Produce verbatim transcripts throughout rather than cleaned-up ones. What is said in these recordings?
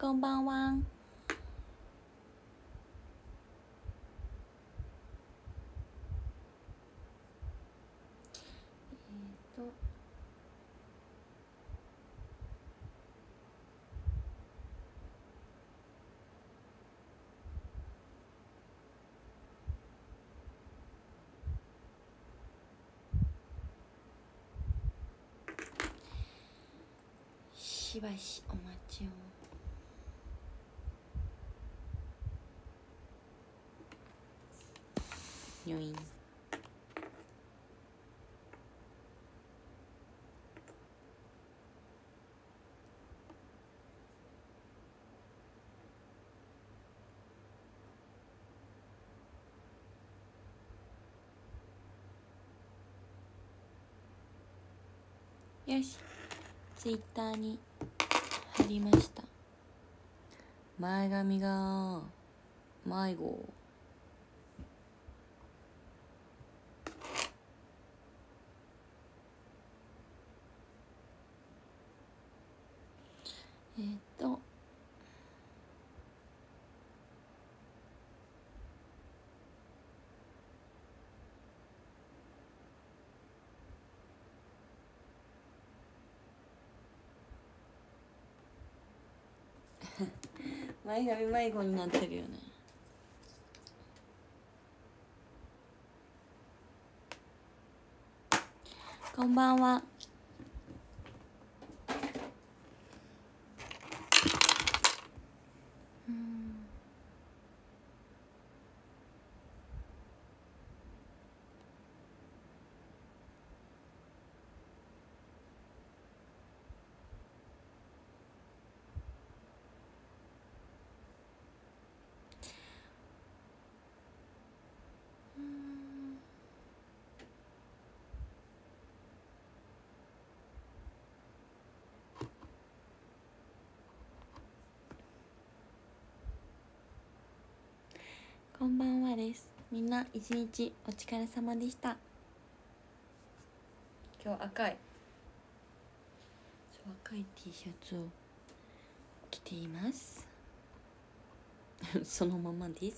こんばんは。えっとしばしお待ちを。入院。よし、ツイッターに貼りました。前髪が迷子。えっと前髪迷子になってるよね。こんばんは。こんばんはです。みんな一日お疲れ様でした。今日赤い赤い T シャツを着ていますそのままです。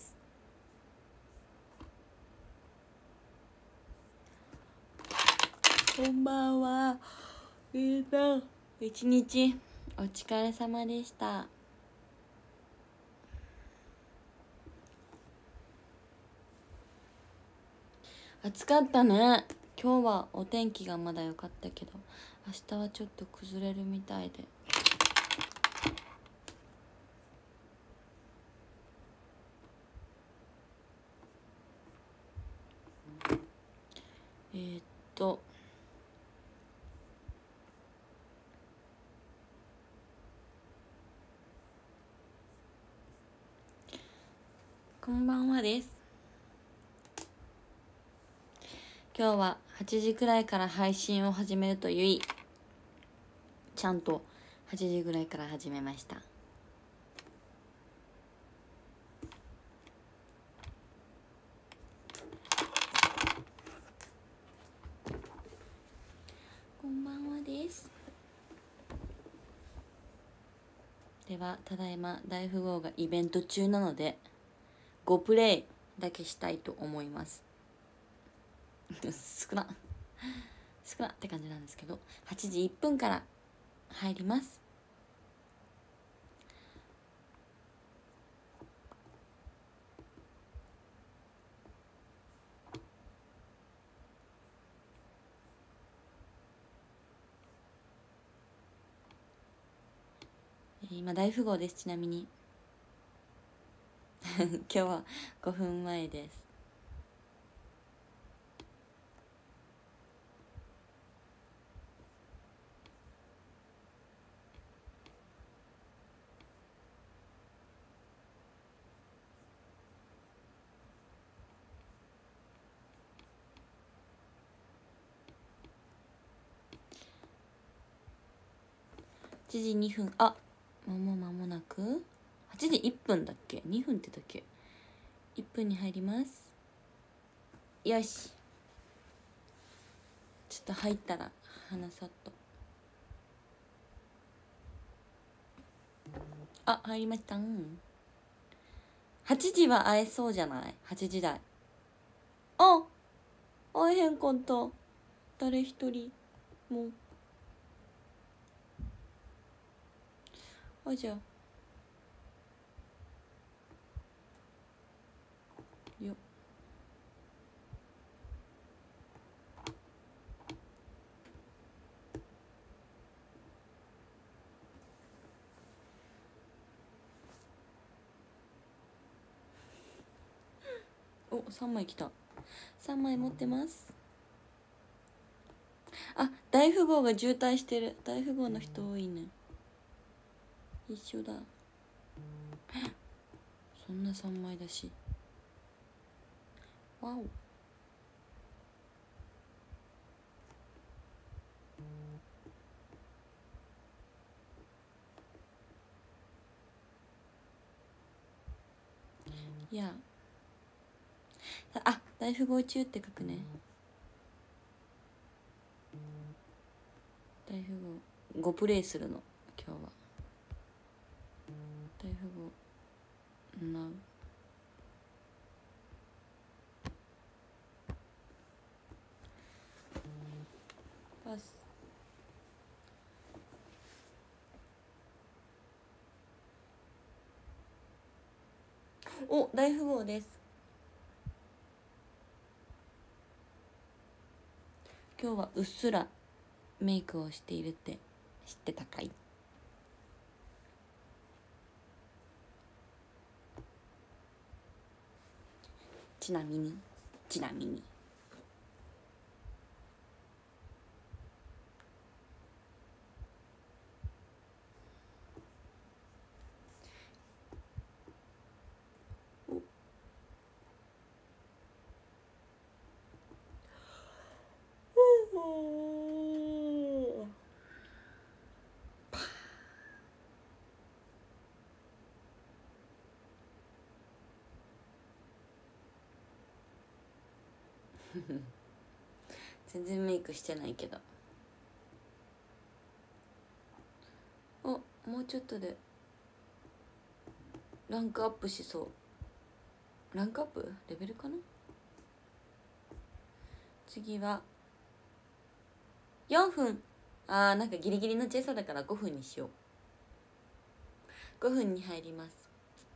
こんばんは。みんな一日お疲れ様でした。暑かったね。今日はお天気がまだ良かったけど、明日はちょっと崩れるみたいで。えー、っとこんばんはです。今日ははちじくらいから配信を始めるといい。ちゃんとはちじぐらいから始めました。こんばんはです。ではただいま大富豪がイベント中なのでごプレイだけしたいと思います少な少なって感じなんですけど、はちじいっぷんから入ります。今大富豪です。ちなみに今日はごふんまえです。はちじにふん、あ、もう間もなくはちじいっぷんだっけ、にふんってだっけ。いっぷんに入ります。よし、ちょっと入ったら話そうと。 あ、入りましたん。はちじは会えそうじゃない？ はち 時台。あ、会えへんかった。誰一人もう。あ、じゃあよ。お、さんまい来た。さんまい持ってます。あ、大富豪が渋滞してる。大富豪の人多いね。一緒だ。そんなさんまいだし。わお。いや、あ、大富豪中って書くね。大富豪ごプレイするの今日は。大富豪なパス。お、大富豪です。今日はうっすらメイクをしているって知ってたかい？ちなみにちなみに全然メイクしてないけど。あ、もうちょっとでランクアップしそう。ランクアップレベルかな。次はよんふん。あー、なんかギリギリの小さだからごふんにしよう。ごふんに入ります。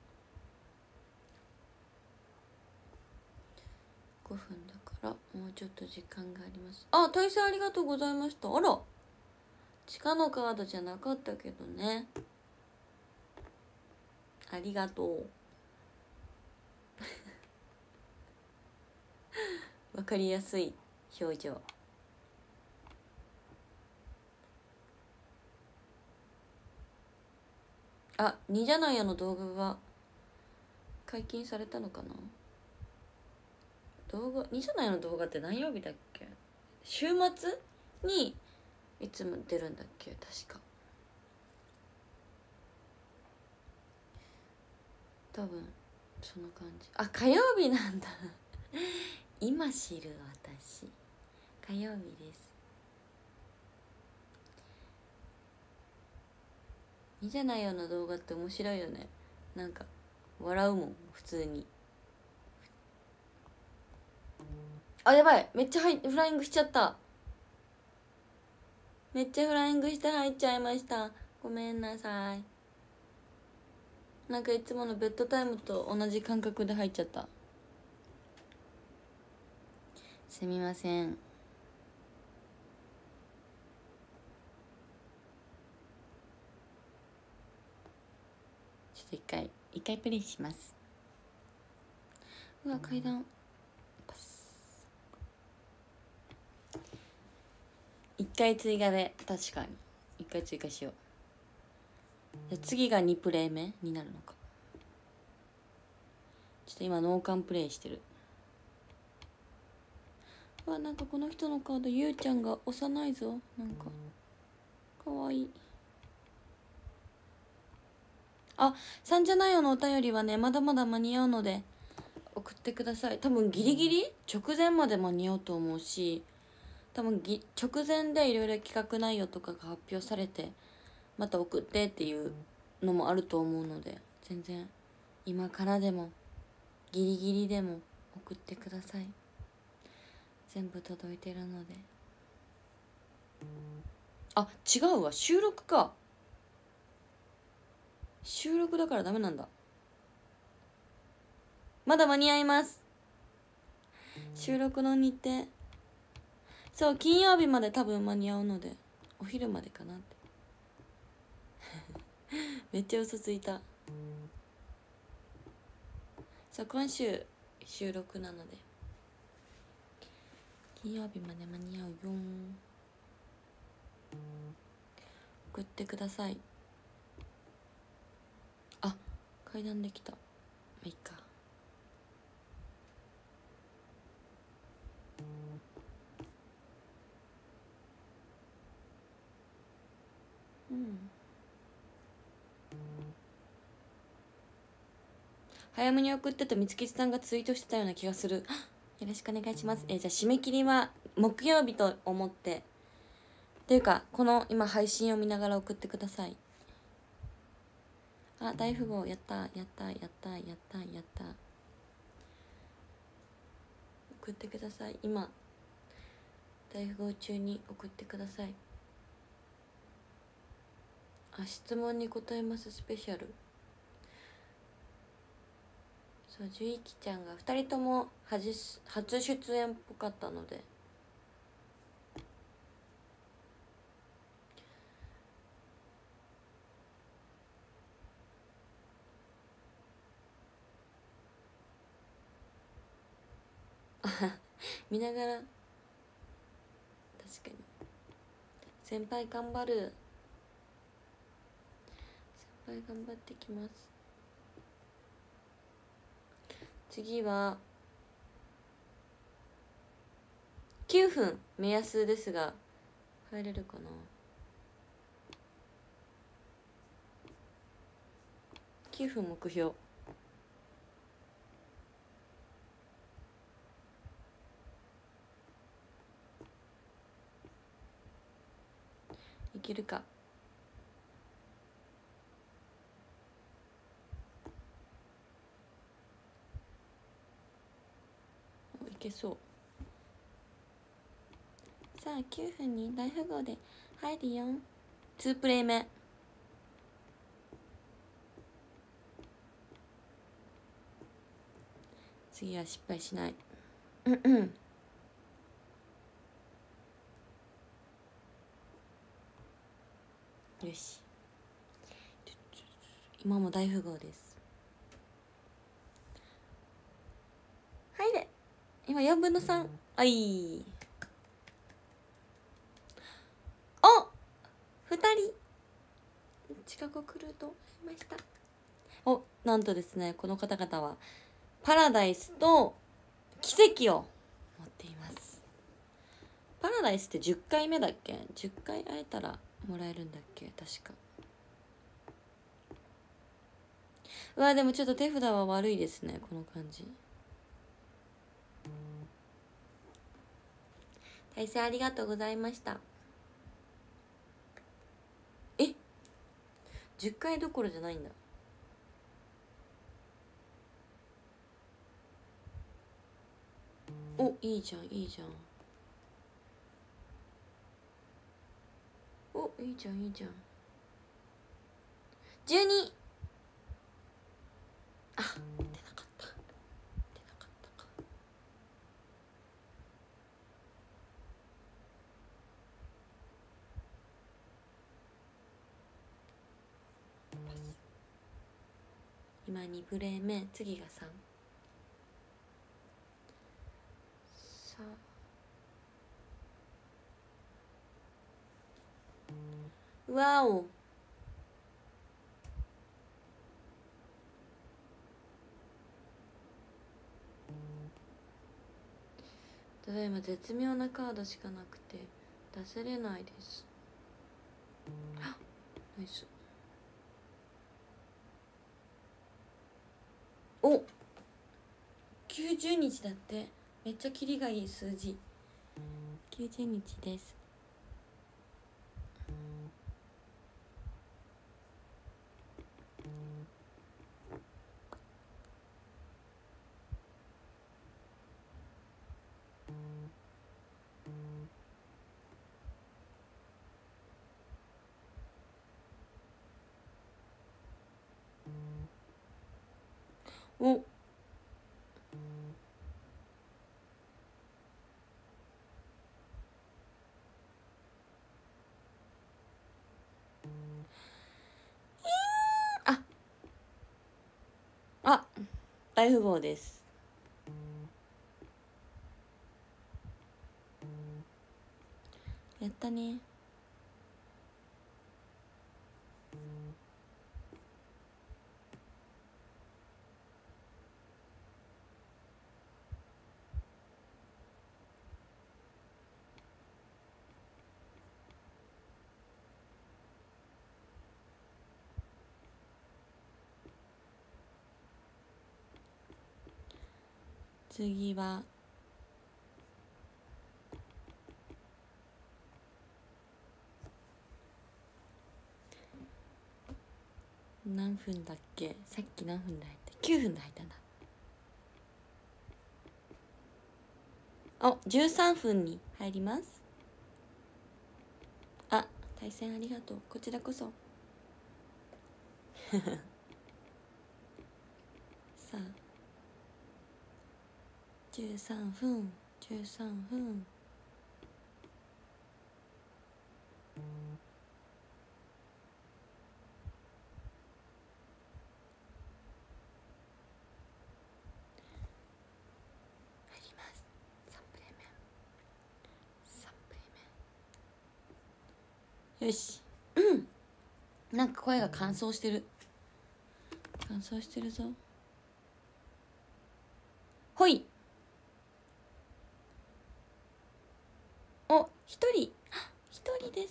ごふんだからもうちょっと時間があります。あ、対戦ありがとうございました。あら、地下のカードじゃなかったけどね。ありがとう。わかりやすい表情。あ、にじゃないよの動画が解禁されたのかな。動画にじゃないよの動画って何曜日だっけ？週末にいつも出るんだっけ、確か。多分その感じ。あ、火曜日なんだ。今知る私。火曜日です。いいじゃないよの動画って面白いよね。なんか笑うもん普通に。あ、やばい、めっちゃフライングしちゃった。めっちゃフライングして入っちゃいました。ごめんなさい。なんかいつものベッドタイムと同じ感覚で入っちゃった。すみません。ちょっと一回一回プレイします。うわ、階段パス。一回追加で、確かに一回追加しよう。じゃ次がにプレイ目になるのか。ちょっと今脳幹プレイしてる。うわ、なんかこの人のカードゆうちゃんが幼いぞ。なんかかわいい。あ、さんじゃないよのお便りはね、まだまだ間に合うので送ってください。多分ギリギリ直前まで間に合うと思うし、多分ぎ直前でいろいろ企画内容とかが発表されて、また送ってっていうのもあると思うので、全然今からでもギリギリでも送ってください。全部届いてるので。あ、違うわ、収録か。収録だからダメなんだ。まだ間に合います。収録の日程、そう、金曜日まで多分間に合うので、お昼までかなってめっちゃ嘘ついた。そう、今週収録なので金曜日まで間に合うよ。送ってください。あ、階段できた。まあいいか。うん。早めに送ってとみつきさんがツイートしてたような気がする。よろしくお願いします。えー、じゃあ締め切りは木曜日と思って、っていうかこの今配信を見ながら送ってください。あ、大富豪やったやったやったやったやった送ってください。今大富豪中に送ってください。あ、質問に答えますスペシャル。そう、じゅいきちゃんがふたりとも初初出演っぽかったので見ながら。確かに先輩頑張る。先輩頑張ってきます。次はきゅうふん目安ですが入れるかな。きゅうふん目標。いけるか。いけそう。さあきゅうふんに大富豪で入るよ。にプレイ目。次は失敗しない。うんうん。よし、今も大富豪です。入れ。今よんぶんのさん。あい。お、ふたり近く来ると思いました。お、なんとですね、この方々はパラダイスと奇跡を持っています。パラダイスってじゅっかいめだっけ。じゅっかい会えたらもらえるんだっけ、確か。うわ、でもちょっと手札は悪いですね、この感じ。対戦ありがとうございました。え、じゅっかいどころじゃないんだ。お、いいじゃんいいじゃん。お、いいじゃんいいじゃん。じゅうに。あ、出なかった出なかったか。今にプレイ目、次がさん。さあ、わお。ただいま絶妙なカードしかなくて出せれないです。あ、ナイス。お、きゅうじゅうにちだって。めっちゃキリがいい数字。きゅうじゅうにちです。 おああ大富豪です。やったね。次は何分だっけ。さっき何分で入った。きゅうふんで入ったんだ。あじゅうさんふんに入ります。あ対戦ありがとう。こちらこそさあじゅうさんふんじゅうさんふん。入ります。さんプレー目さんプレー目。よしなんか声が乾燥してる。乾燥してるぞ。ほい。お一人一人です。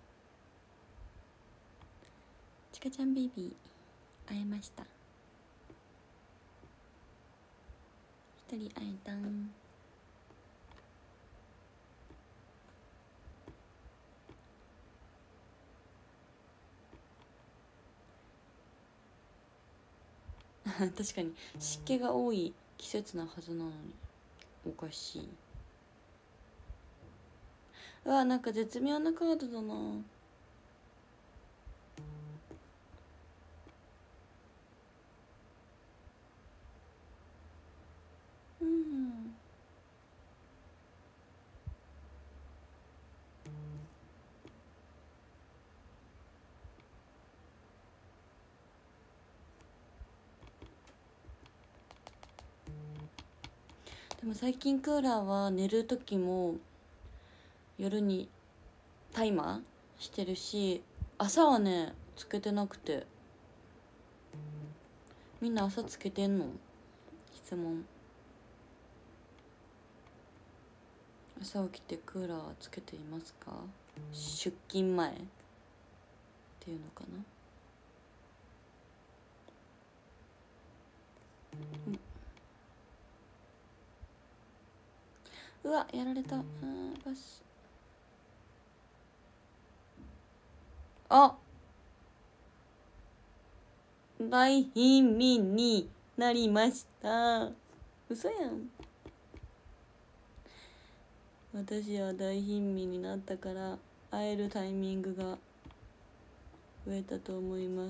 ちかちゃんベイビー会えました。一人会えたん。確かに湿気が多い季節なはずなのにおかしい。うわなんか絶妙なカードだな。うんでも最近クーラーは寝る時も夜にタイマーしてるし、朝はねつけてなくて。みんな朝つけてんの？質問。朝起きてクーラーつけていますか？出勤前っていうのかな。うわやられた。あバスあ大貧民になりました。嘘やん。私は大貧民になったから会えるタイミングが増えたと思います。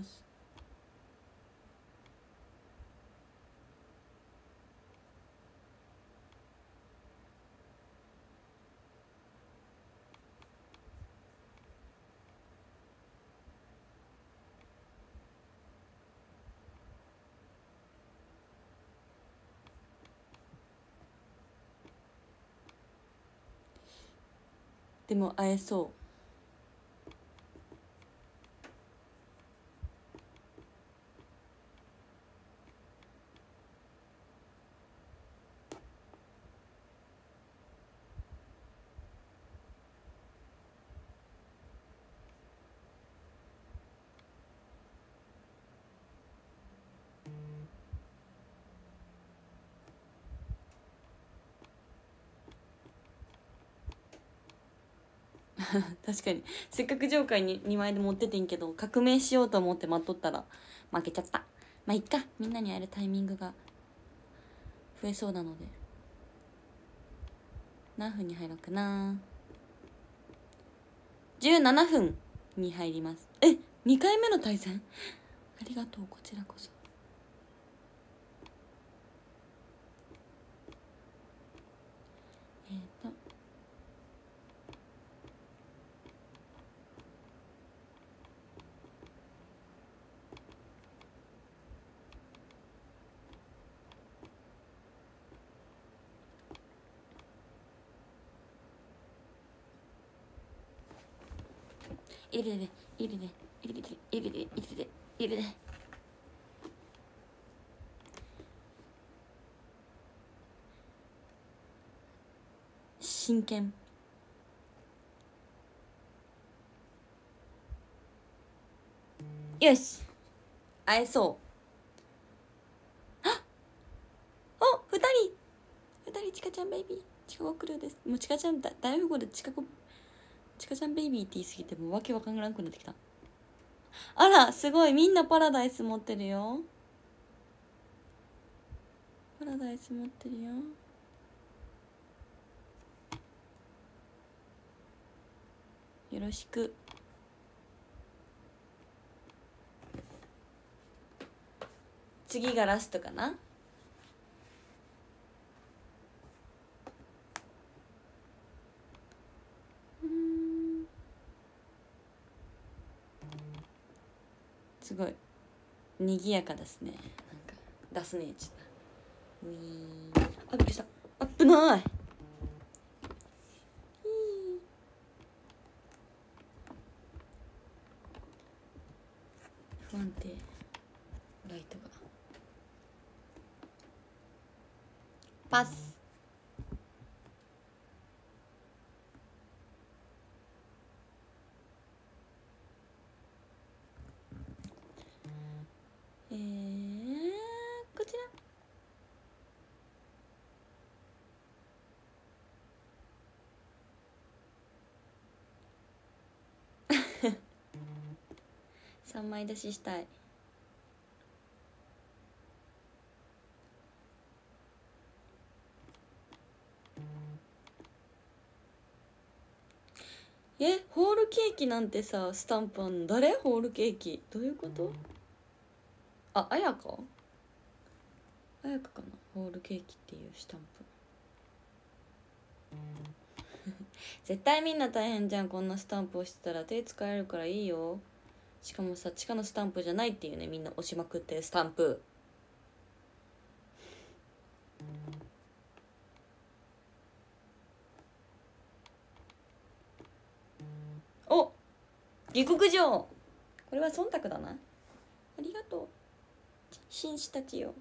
でも会えそう。確かにせっかくジョーカーににまいで持っててんけど革命しようと思って待っとったら負けちゃった。まあいっか、みんなに会えるタイミングが増えそうなので。何分に入ろうかな。じゅうななふんに入ります。えにかいめの対戦ありがとう。こちらこそえっと入れて入れて入れて入れて入れて入れて入れて真剣。よし会えそう。あお二人二人ちかちゃんベイビーちかごクルーです。もうちかちゃんだ大富豪でちかごちかちゃんベイビーって言い過ぎてもうわけわからなくなってきた。あらすごいみんなパラダイス持ってるよ。パラダイス持ってるよ。よろしく。次がラストかな。うんすごいにぎやかですね。なんか出すねちょっとウィーン。あびっくりした。あ危ない。不安定ライトがパス。えー、こちらさんまい出ししたい。えホールケーキなんてさスタンプあんの誰？ホールケーキどういうこと？ああやかあやかかな。ホールケーキっていうスタンプ絶対みんな大変じゃん。こんなスタンプ押してたら手使えるからいいよ。しかもさ地下のスタンプじゃないっていうね。みんな押しまくってるスタンプ。お下克上。これは忖度だな。ありがとう紳士たちよ。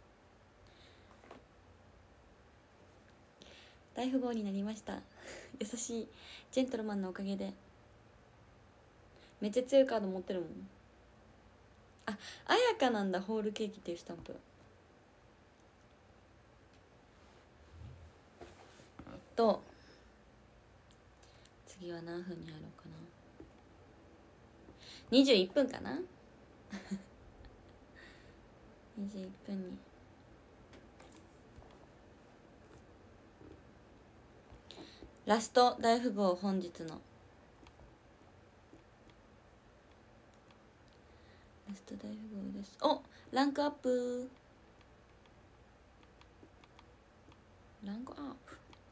大富豪になりました優しいジェントルマンのおかげで。めっちゃ強いカード持ってるもん。ああやかなんだ。ホールケーキっていうスタンプ。えっと次は何分に入ろうかな。にじゅういっぷんかなにじゅういっぷんにラスト大富豪。本日のラスト大富豪です。おランクアップランクアップ。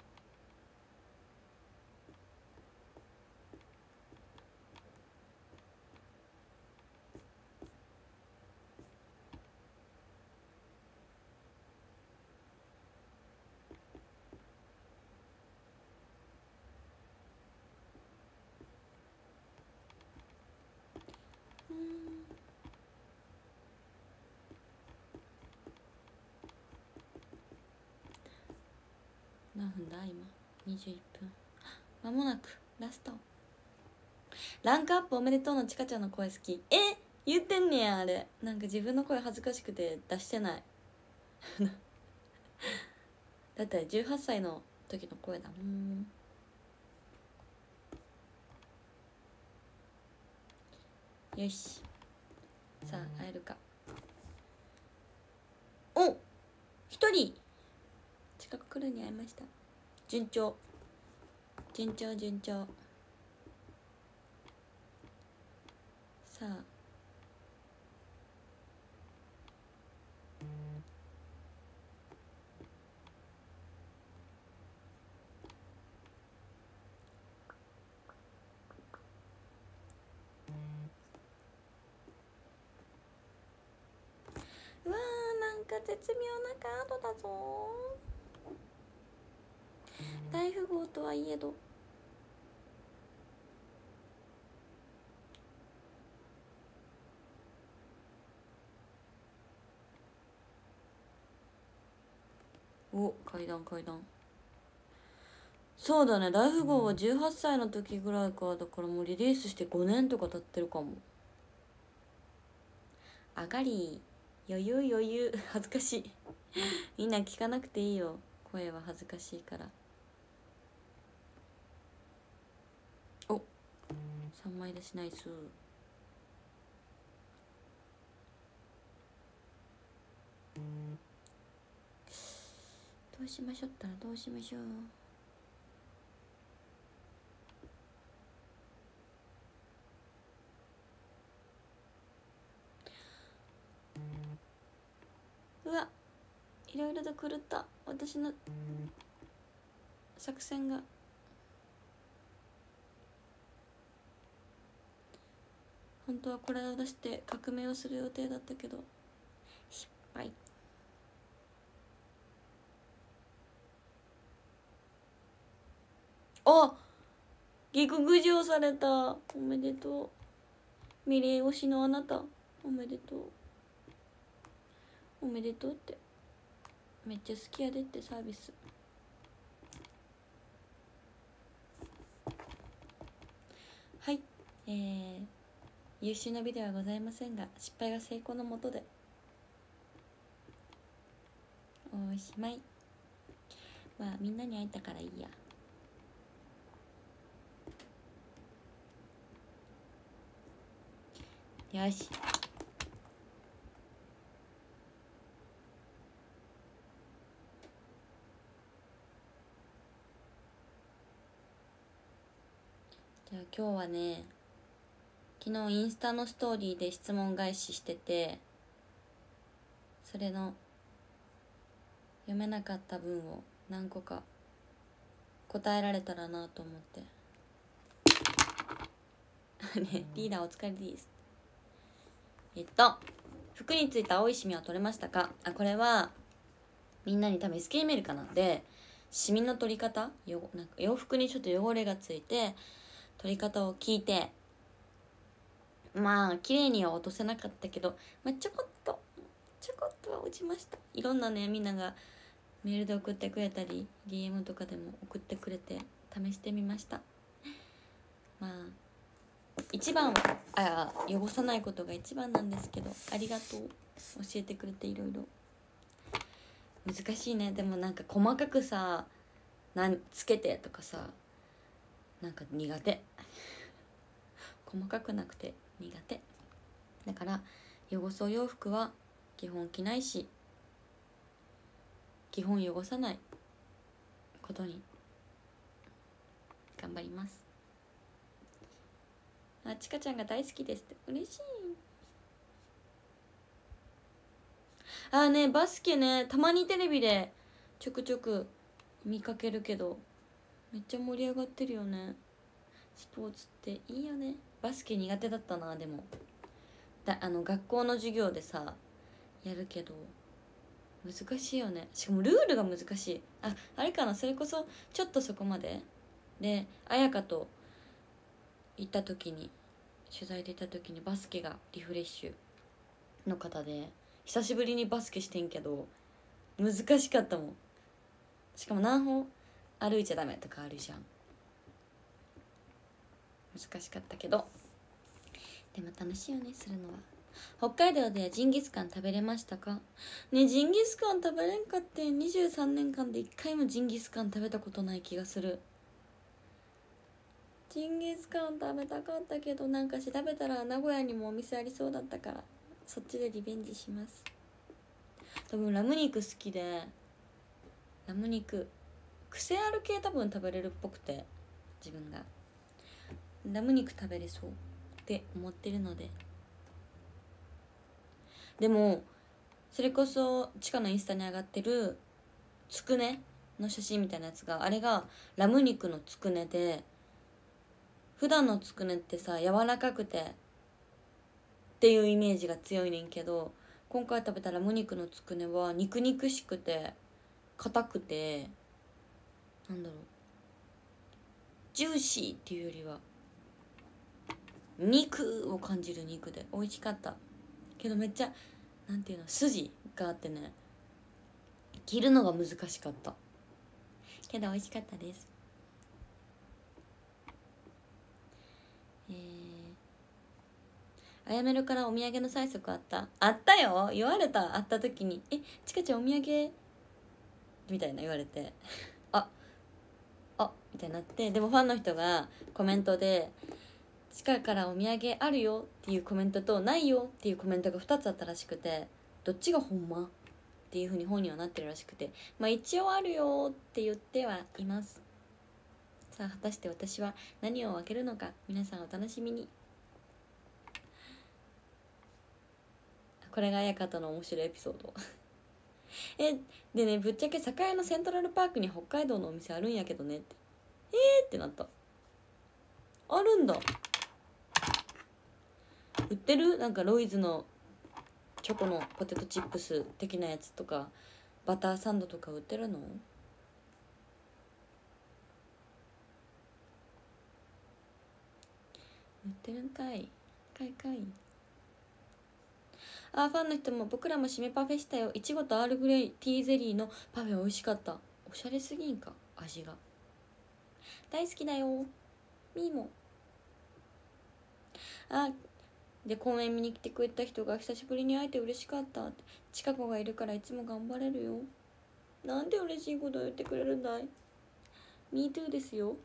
何分だ今。にじゅういっぷん。まもなくラスト。ランクアップおめでとうのちかちゃんの声好き。え言ってんねや。あれなんか自分の声恥ずかしくて出してないだってじゅうはっさいの時の声だもん。よしさあ会えるか。お一人近く来るに会いました。順調順調順調。さあか絶妙なカードだぞ。大富豪とはいえどお、階段階段。そうだね、大富豪はじゅうはっさいの時ぐらいか。だからもうリリースしてごねんとか経ってるかも。あがり余裕余裕恥ずかしいみんな聞かなくていいよ、声は恥ずかしいから。お、さんまい出しナイス。どうしましょったらどうしましょう。うわ、いろいろと狂った私の作戦が。本当はこれを出して革命をする予定だったけど失敗。あ、下克上された。おめでとう。ミレイ推しのあなた、おめでとう。おめでとうって、めっちゃ好きやでってサービス。はい、えー、優秀な美ではございませんが、失敗が成功のもとでおしまい。まあみんなに会えたからいいや。よし、じゃあ今日はね、昨日インスタのストーリーで質問返ししてて、それの読めなかった文を何個か答えられたらなと思ってね、リーダーお疲れです。えっと服についた青いシミは取れましたか。あ、これはみんなに多分 エスケーメールかなで、シミの取り方、よなんか洋服にちょっと汚れがついて取り方を聞いて、まあ綺麗には落とせなかったけど、まあ、ちょこっとちょこっとは落ちました。いろんなね、みんながメールで送ってくれたり ディーエム とかでも送ってくれて試してみました。まあ一番はあ汚さないことが一番なんですけど、ありがとう、教えてくれて。いろいろ難しいね。でもなんか細かくさ、なんつけてとかさ、なんか苦手細かくなくて苦手だから、汚すお洋服は基本着ないし、基本汚さないことに頑張ります。あ、ちかちゃんが大好きですって、嬉しい。あね、バスケね、たまにテレビでちょくちょく見かけるけど、めっちゃ盛り上がってるよね。スポーツっていいよね。バスケ苦手だったな。でもだあの学校の授業でさやるけど難しいよね。しかもルールが難しい。あ、あれかな、それこそちょっとそこまでで綾香と行った時に、取材で行った時にバスケがリフレッシュの方で、久しぶりにバスケしてんけど難しかったもん。しかも何歩歩いちゃダメとかあるじゃん。難しかったけど、でも楽しいよね、するのは。北海道ではジンギスカン食べれましたか。ね、ジンギスカン食べれんかって。にじゅうさんねんかんでいっかいもジンギスカン食べたことない気がする。ジンギスカン食べたかったけど、なんか調べたら名古屋にもお店ありそうだったから、そっちでリベンジします。多分ラム肉好きで、ラム肉癖ある系多分食べれるっぽくて、自分がラム肉食べれそうって思ってるので。でもそれこそチカのインスタに上がってるつくねの写真みたいなやつが、あれがラム肉のつくねで、普段のつくねってさ柔らかくてっていうイメージが強いねんけど、 今回食べたラム肉のつくねは肉肉しくて硬くて、なんだろう、ジューシーっていうよりは肉を感じる肉で美味しかったけど、めっちゃなんていうの、筋があってね、切るのが難しかったけど美味しかったです。えー、あやめるからお土産の催促あった？あったよ、言われた。会った時にえちかちゃんお土産みたいな言われてああみたいになって、でもファンの人がコメントで「ちかからお土産あるよ」っていうコメントと「ないよ」っていうコメントがふたつあったらしくて、どっちがほんまっていうふうに本にはなってるらしくて、まあ一応あるよって言ってはいます。さあ果たして私は何を開けるのか、皆さんお楽しみに。これが綾香との面白いエピソードえでね、ぶっちゃけ栄のセントラルパークに北海道のお店あるんやけどねって、えーってなった。あるんだ、売ってる？なんかロイズのチョコのポテトチップス的なやつとかバターサンドとか売ってるの？売ってるんかい。かいかい。あ、ファンの人も僕らも締めパフェしたよ。いちごとアールグレイティーゼリーのパフェ美味しかった。おしゃれすぎんか、味が。大好きだよみーも。あで、公演見に来てくれた人が久しぶりに会えて嬉しかったって。近子がいるからいつも頑張れるよ。なんで嬉しいこと言ってくれるんだい。 Me too ですよ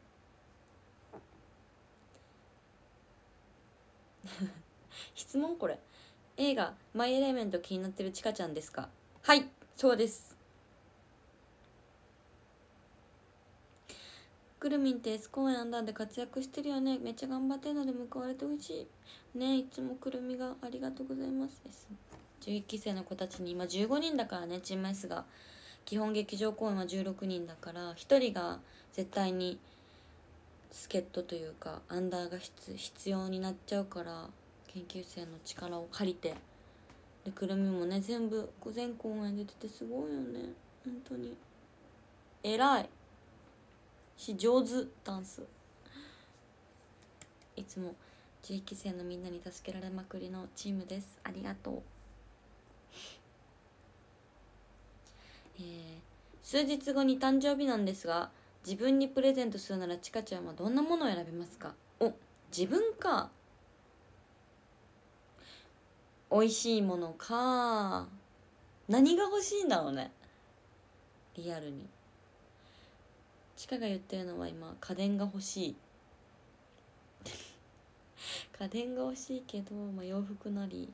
質問これ。映画「マイ・エレメント」気になってるちかちゃんですか？はい、そうです。くるみんって S 公演アンダーで活躍してるよね。めっちゃ頑張ってるので報われてほしいね。いつもくるみがありがとうございます。じゅういっき生の子たちに今じゅうごにんだからね、チーム S が。基本劇場公演はじゅうろくにんだからひとりが絶対に助っ人というかアンダーが必要になっちゃうから、研究生の力を借りて、でくるみもね全部全公演出ててすごいよね、本当に偉いし上手。ダンスいつもじゅういっき生のみんなに助けられまくりのチームです。ありがとう。えー、数日後に誕生日なんですが、自分にプレゼントするならちかちゃんはどんなものを選びますか？お、自分か。美味しいものか。何が欲しいんだろうね、リアルに。ちかが言ってるのは今家電が欲しい家電が欲しいけど、まあ、洋服なり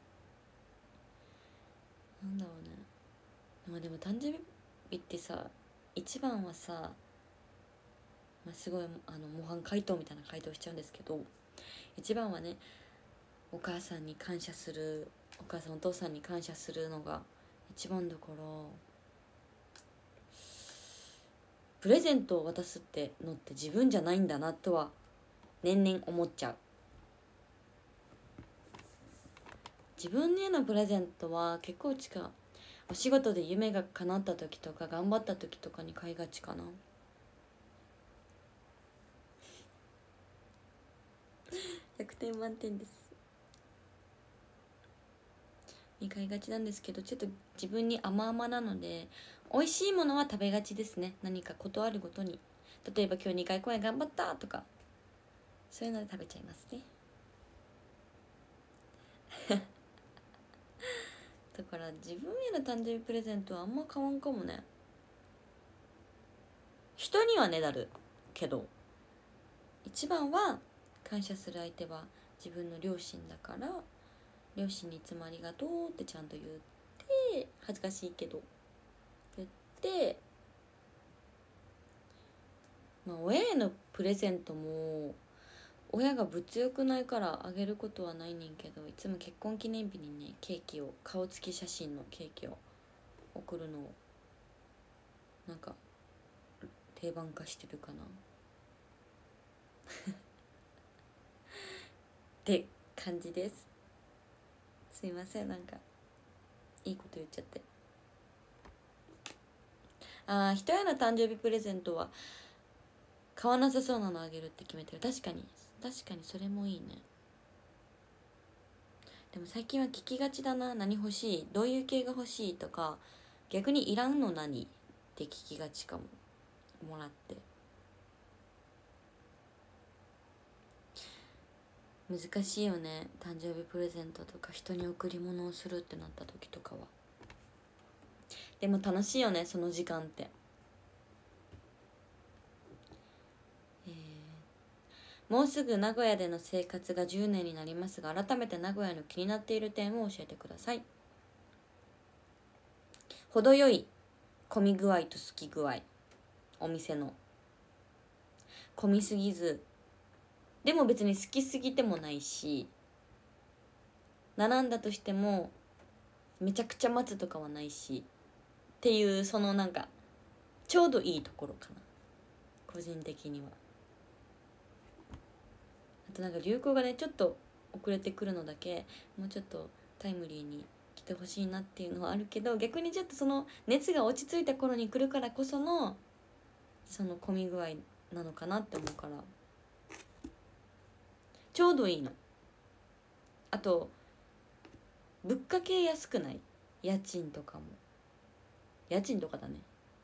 なんだろうね。まあでも誕生日ってさ、一番はさ、まあ、すごいあの模範解答みたいな回答しちゃうんですけど、一番はね、お母さんに感謝する、お母さんお父さんに感謝するのが一番だから、プレゼントを渡すってのって自分じゃないんだなとは年々思っちゃう。自分へのプレゼントは結構近い。お仕事で夢が叶った時とか頑張った時とかに買いがちかな。ひゃくてん満点です。に買いがちなんですけど、ちょっと自分に甘々なので、美味しいものは食べがちですね。何かことあるごとに、例えば今日にかい公演頑張ったとか、そういうので食べちゃいますねだから自分への誕生日プレゼントはあんま買わんかもね。人にはねだるけど、一番は感謝する相手は自分の両親だから、両親にいつもありがとうってちゃんと言って、恥ずかしいけど言って、まあ親へのプレゼントも親が物欲ないからあげることはないねんけど、いつも結婚記念日にねケーキを、顔つき写真のケーキを送るのをなんか定番化してるかなって感じです。すいません、なんかいいこと言っちゃって。ああ、人への誕生日プレゼントは買わなさそうなのあげるって決めてる。確かに確かにそれもいいね。でも最近は聞きがちだな。何欲しい、どういう系が欲しいとか、逆にいらんの何って聞きがちかも。もらって難しいよね。誕生日プレゼントとか人に贈り物をするってなった時とかは。でも楽しいよね、その時間って。えー、もうすぐ名古屋での生活がじゅうねんになりますが、改めて名古屋の気になっている点を教えてください。程よい混み具合と好き具合、お店の混みすぎずでも別に好きすぎてもないし、並んだとしてもめちゃくちゃ待つとかはないしっていう、そのなんかちょうどいいところかな、個人的には。あとなんか流行がねちょっと遅れてくるのだけもうちょっとタイムリーに来てほしいなっていうのはあるけど、逆にちょっとその熱が落ち着いた頃に来るからこそのその混み具合なのかなって思うから、ちょうどいいの。あと物価系安くない？家賃とかも家賃とかだね。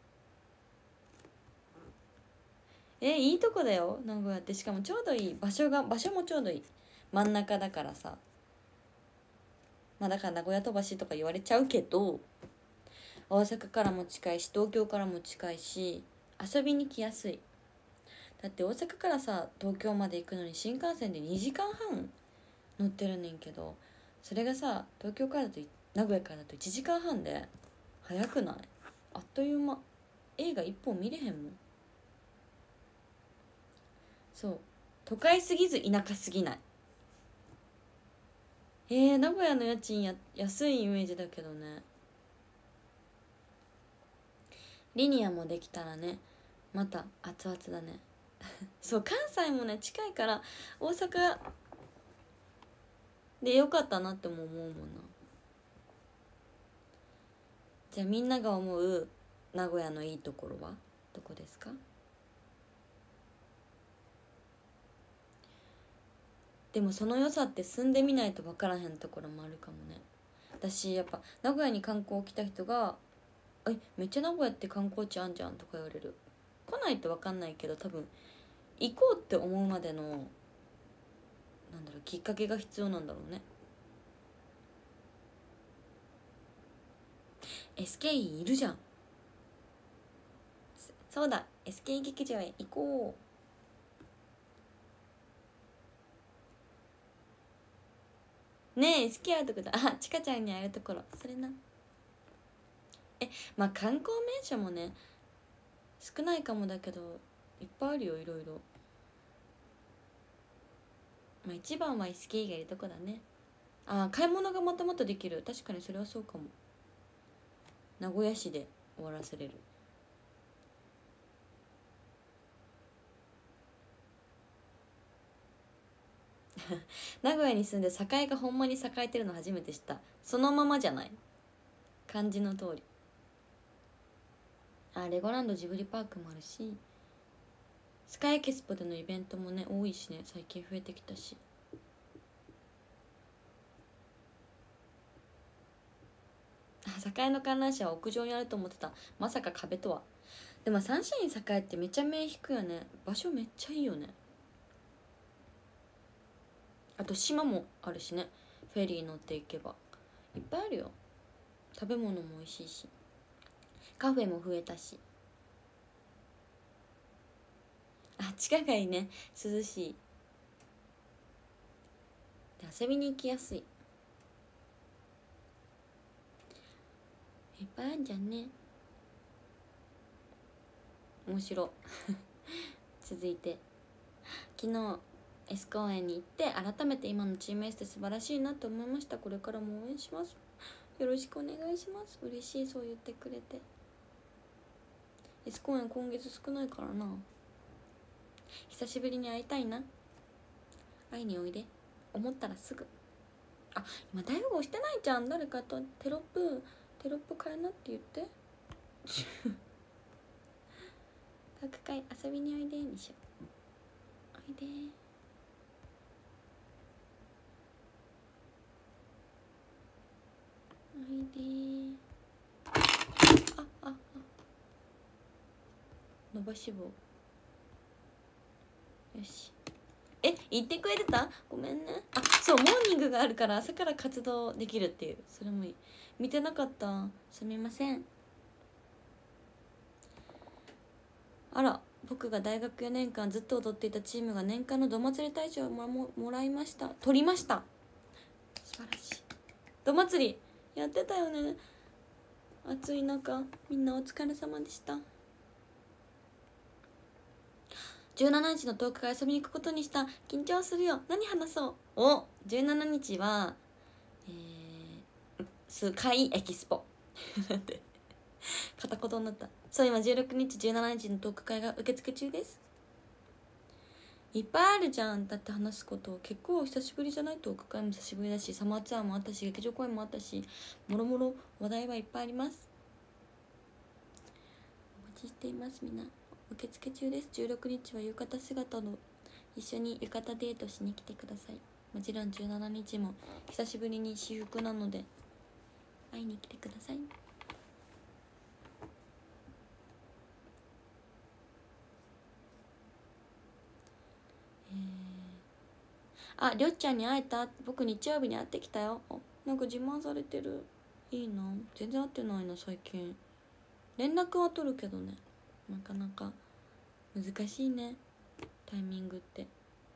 えいいとこだよ名古屋って。しかもちょうどいい場所が場所もちょうどいい、真ん中だからさ。まあだから名古屋飛ばしとか言われちゃうけど、大阪からも近いし東京からも近いし遊びに来やすい。だって大阪からさ東京まで行くのに新幹線でにじかんはん乗ってるねんけど、それがさ東京からだと名古屋からだといちじかんはんで早くない？あっという間。映画一本見れへんもん。そう都会すぎず田舎すぎない。えー、名古屋の家賃や安いイメージだけどね。リニアもできたらねまた熱々だねそう関西もね近いから大阪でよかったなっても思うもんな。じゃあみんなが思う名古屋のいいところはどこですか？でもその良さって住んでみないと分からへんところもあるかもね。私やっぱ名古屋に観光来た人が「えめっちゃ名古屋って観光地あんじゃん」とか言われる。来ないと分かんないけど多分行こうって思うまでのなんだろうきっかけが必要なんだろうね。 エスケー いるじゃん。そうだ エスケー 劇場へ行こうねえ。エスケー あるとこだ。あちかちゃんに会えるところそれな。えまあ観光名所もね少ないかもだけどいっぱいあるよいろいろ。まあ一番は エスケー がいるとこだね。あ買い物がまたまたできる。確かにそれはそうかも。名古屋市で終わらせれる名古屋に住んで栄がほんまに栄えてるの初めて知った。そのままじゃない？漢字の通り。あレゴランドジブリパークもあるし、スカイエキスポでのイベントもね多いしね、最近増えてきたし。あ栄の観覧車は屋上にあると思ってた。まさか壁とは。でもサンシャイン栄ってめっちゃ目引くよね。場所めっちゃいいよね。あと島もあるしね、フェリー乗っていけばいっぱいあるよ。食べ物も美味しいしカフェも増えたし。あ地下街ね涼しいで遊びに行きやすい。いっぱいあるじゃんね。面白続いて昨日 S 公園に行って改めて今のチーム S って素晴らしいなと思いました。これからも応援します。よろしくお願いします。嬉しいそう言ってくれて。 S 公園今月少ないからな。久しぶりに会いたいな。会いにおいで。思ったらすぐあ、今大富豪してないじゃん。誰かとテロップテロップ変えなって言ってトーク会遊びにおいでにしよう。おいでおいで。あああ伸ばし棒。よし。え、言ってくれてた？ごめんね。あ、そう、モーニングがあるから朝から活動できるっていう。それもいい。見てなかった、すみません。あら、僕が大学よねんかんずっと踊っていたチームが年間のど祭り大賞をもももらいました。取りました。素晴らしい。ど祭りやってたよね。暑い中みんなお疲れ様でした。じゅうしちにちのトーク会遊びに行くことにした。緊張するよ。何話そう。お、じゅうしちにちはえー、スカイエキスポなんて片言になった。そう、今じゅうろくにちじゅうしちにちのトーク会が受付中です。いっぱいあるじゃん。だって話すこと結構久しぶりじゃない？トーク会も久しぶりだし、サマーツアーもあったし、劇場公演もあったし、もろもろ話題はいっぱいあります。お待ちしています。みんな受付中です。じゅうろくにちは浴衣姿の一緒に浴衣デートしに来てください。もちろんじゅうしちにちも久しぶりに私服なので会いに来てください。あ、りょっちゃんに会えた？僕日曜日に会ってきたよ。なんか自慢されてる。いいな。全然会ってないな最近。連絡は取るけどね、なかなか難しいね、タイミングって。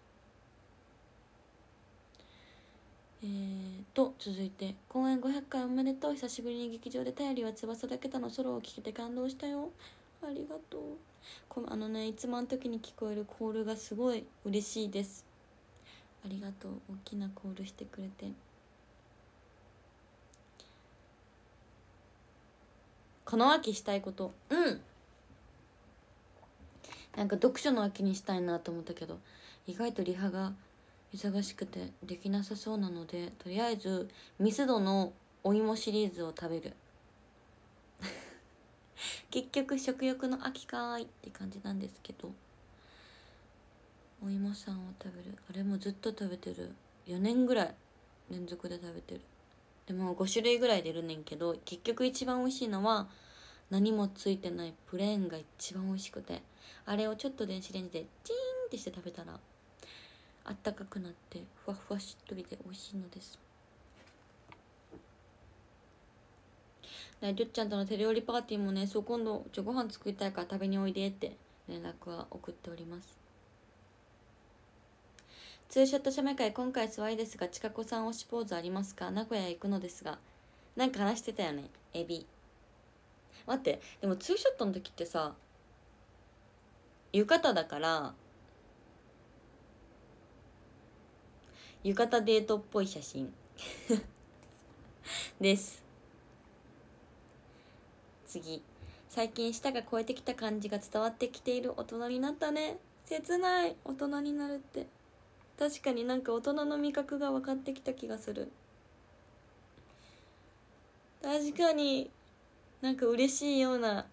えーと続いて、公演ごひゃっかいおめでとう。久しぶりに劇場で頼りは翼だけたのソロを聴けて感動したよ。ありがとう。こあのね、いつもあの時に聞こえるコールがすごい嬉しいです。ありがとう。大きなコールしてくれて。この秋したいこと、うんなんか読書の秋にしたいなと思ったけど、意外とリハが忙しくてできなさそうなので、とりあえずミスドのお芋シリーズを食べる結局食欲の秋かーいって感じなんですけど、お芋さんを食べる。あれもずっと食べてる。よねんぐらい連続で食べてる。でもごしゅるいぐらい出るねんけど、結局一番美味しいのは何もついてないプレーンが一番美味しくて、あれをちょっと電子レンジでチーンってして食べたらあったかくなってふわふわしっとりで美味しいのです。ね、りょっちゃんとの手料理パーティーもね、そう今度ちょご飯作りたいから食べにおいでって連絡は送っております。ツーショット写メ会今回座りですが、ちかこさん推しポーズありますか？名古屋行くのですが。なんか話してたよね、エビ。待って、でもツーショットの時ってさ、浴衣だから浴衣デートっぽい写真です次。最近舌が超えてきた感じが伝わってきている。大人になったね。切ない。大人になるって。確かになんか大人の味覚が分かってきた気がする。確かになんか嬉しいような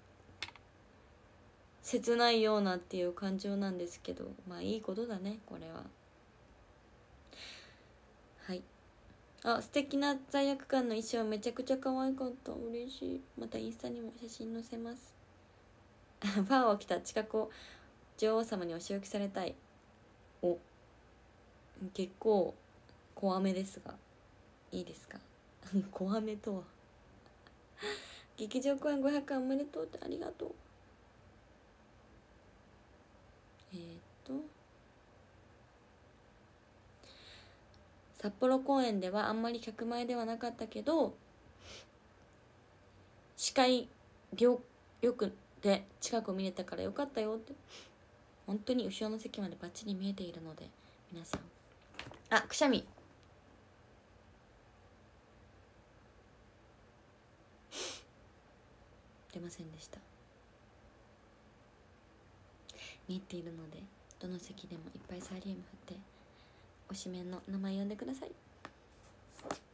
切ないようなっていう感情なんですけど、まあいいことだねこれは。はい。あ、素敵な罪悪感の衣装めちゃくちゃ可愛かった。嬉しい。またインスタにも写真載せますファンを着た近子女王様にお仕置きされたい。お、結構怖めですがいいですか怖めとは劇場公演ごひゃっかいおめでとうってありがとう。えー、っと札幌公演ではあんまり客前ではなかったけど、視界よくで近く見れたからよかったよって。本当に後ろの席までバッチリ見えているので皆さん。あ、くしゃみ出ませんでした。見えているのでどの席でもいっぱいサリウム振って推しメンの名前呼んでください。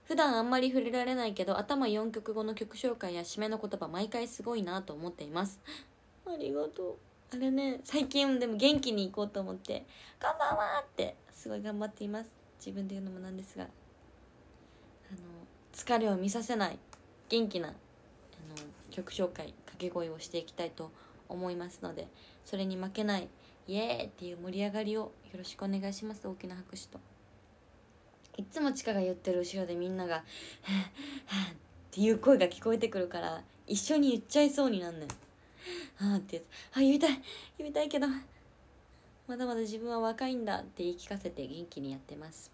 普段あんまり触れられないけど頭よんきょくごの曲紹介や締めの言葉毎回すごいなと思っています。ありがとう。あれね、最近でも元気に行こうと思って「こんばんは!」ってすごい頑張っています。自分で言うのもなんですが、あの疲れを見させない元気なあの曲紹介掛け声をしていきたいと思いますので、それに負けないイエーイっていう盛り上がりをよろしくお願いします。大きな拍手と。いつもチカが言ってる後ろでみんなが「はぁはぁ」っていう声が聞こえてくるから一緒に言っちゃいそうになんねん。はぁってあ言いたい言いたいけどまだまだ自分は若いんだって言い聞かせて元気にやってます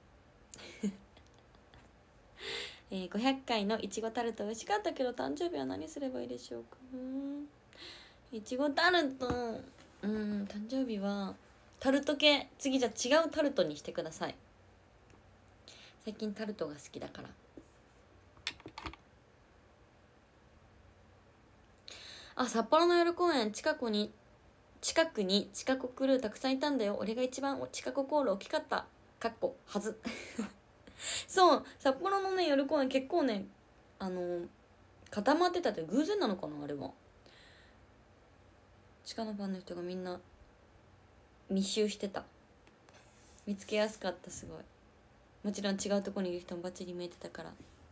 えー、ごひゃっかいのいちごタルト美味しかったけど誕生日は何すればいいでしょうか。うんいちごタルト、うん誕生日はタルト系、次じゃ違うタルトにしてください。最近タルトが好きだから。あ、札幌の夜公園近くに近くに近くクルーたくさんいたんだよ。俺が一番近くコール大きかった。かっこはずそう札幌のね夜公園結構ねあの固まってたって偶然なのかなあれは。地下のファンの人がみんな密集してた。見つけやすかった。すごい。もちろん違うところにいる人もバッチリ見えてたから